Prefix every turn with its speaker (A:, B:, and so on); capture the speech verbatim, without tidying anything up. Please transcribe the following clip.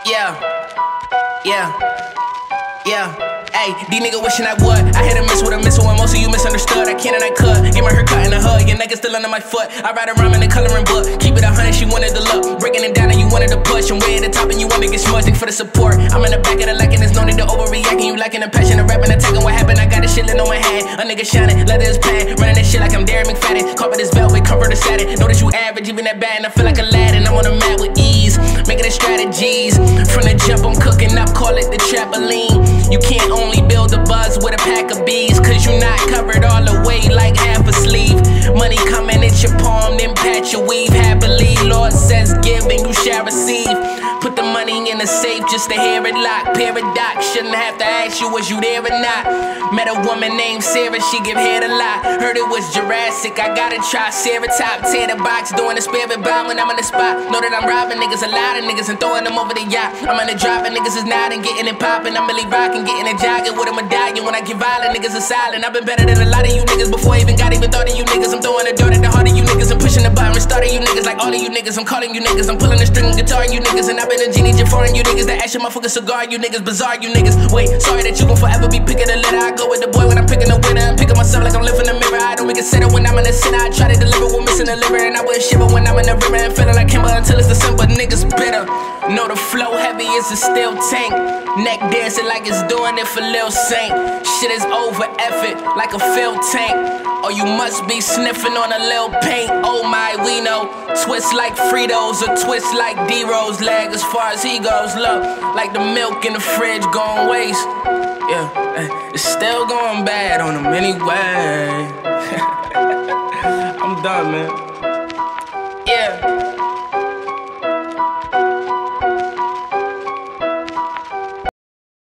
A: Yeah, yeah, yeah. Ayy, these niggas wishing I would. I hit a miss with a missile when most of you misunderstood. I can and I could. Get my hair cut in a hug. Your neck is still under my foot. I ride around in the coloring book. Keep it a hundred, she wanted the look. Breaking it down and you wanted to push. I'm way at the top and you want to get smudged. Thanks for the support. I'm in the back of the lacking. There's no need to overreact. And you lacking the passion of rapping, attacking what happened. I got this shit lit on my hand. A nigga shining, leather is padded. Running this shit like I'm Darren McFadden. Carpet is velvet, comfort is satin. Know that you average, even that bad. And I feel like Aladdin. I'm on the mat with ease. Making the strategies. From the jump, I'm cooking up. Call it the trampoline. You can't only build a buzz with a pack of bees, cause you not covered all the way like half a sleeve. Money coming at your palm, then pat your weave. Happily, Lord says give and you shall receive. Put the money in the safe just to hear it lock. Paradox, shouldn't have to ask you was you there or not. Met a woman named Sarah, she give head a lot. Heard it was Jurassic, I gotta try Sarah top. Tear the box, doing the spirit bomb when I'm in the spot. Know that I'm robbing niggas, a lot of niggas, and throwing them over the yacht. I'm in the drop and niggas is nodding, getting it popping. I'm really rocking, getting it jogging with a medallion. When I get violent, niggas are silent. I've been better than a lot of you niggas before I even got even thought of you niggas. I'm throwing the dirt at the heart of you niggas. I'm pushing the button, restarting you niggas like all of you niggas. I'm calling you niggas. I'm pulling the string guitar, you niggas. And I've been a genie, Jafar, you niggas. That action motherfucker cigar, you niggas. Bizarre, you niggas. Wait, sorry that you gon' forever be picking the litter. I go with the boy when I'm picking the winner. I'm picking myself like I'm lifting the mirror. I don't make it settle when I'm in the center. I try to deliver when missing the liver. And I wouldn't shiver when I'm in the river and feeling like Kimber until it's December. Niggas bitter. Know the flow heavy as a steel tank. Neck dancing like it's doing it for Lil Saint. Shit is over effort like a filled tank. Or you must be sniffing on a lil paint. Oh my, we know. Twist like Fritos or twist like D-Rose leg as far as he goes. Look, like the milk in the fridge going waste. Yeah, it's still going bad on him anyway. I'm done, man. Yeah.